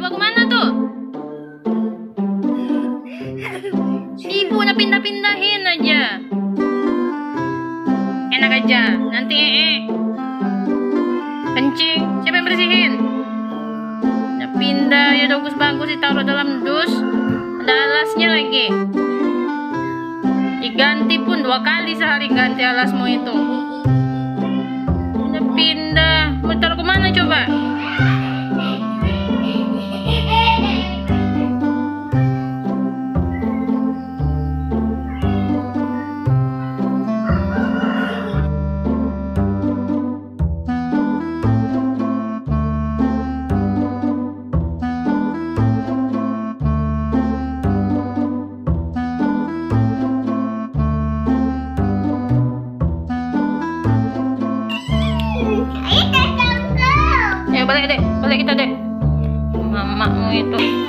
Coba kemana tuh? Ibu nak pindah-pindahin aja. Enak aja. Nanti kencing. Siapa yang bersihin? Nak pindah ya, bagus-bagus ditaruh dalam dus. Ada alasnya lagi. Diganti pun 2 kali sehari ganti alasmu itu. Pindah. Mau taruh kemana coba? Balik dek, balik kita dek. Mamamu itu.